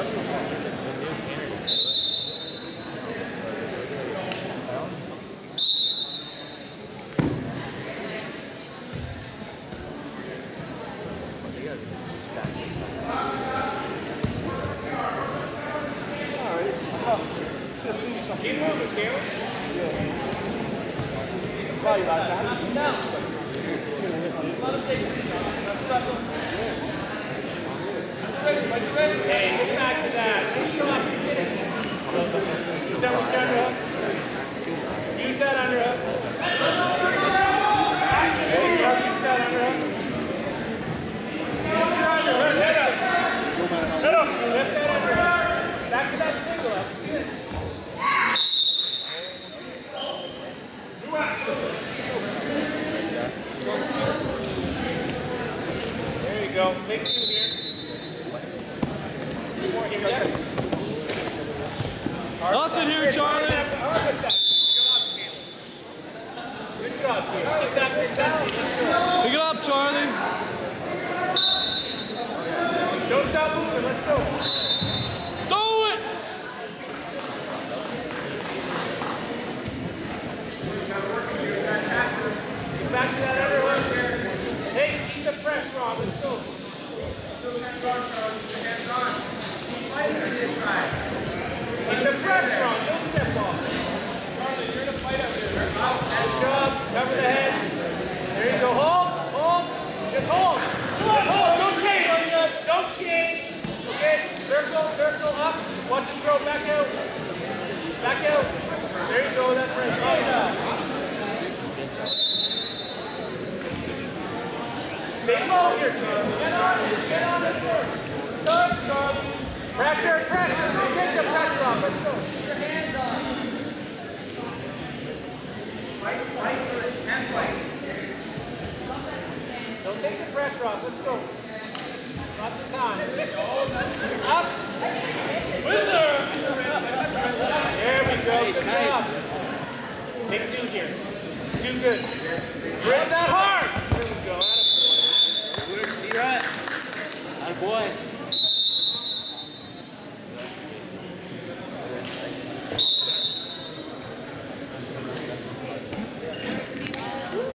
Keep moving, Caleb. Probably about that. Hey, get back to that. Use that with your underhook. Use that underhook. Use that underhook. Use your underhook. Head up. Head up. Lift that underhook. Back to that single up. There you go. Big two here. More here. Nothing here, Charlie. Good job, Caleb. Keep that intensity. Let's go. Pick it up, Charlie. Don't stop moving. Let's go. Do it. Get back to that other one. Hey, keep the pressure on. Let's go. Keep the pressure on. Don't step off. Charlie, you're in a fight out there. Good job. Cover the head. There you go. Hold. Hold. Just hold. Just hold. Don't change. Don't change. Okay. Circle. Circle. Up. Watch it throw. Back out. Back out. There you go. That's right. Stay low here, Charlie. Get on it. Get on it first. Start, Charlie. Pressure, pressure. Don't take the pressure off. Let's go. Keep your hands on. Fight for it. And fight. Don't take the pressure off. Let's go. Lots of time. Up. Whistler. There we go. Good job. Take two here. Too good. Grip that hard. There we go. You're right. Attaboy.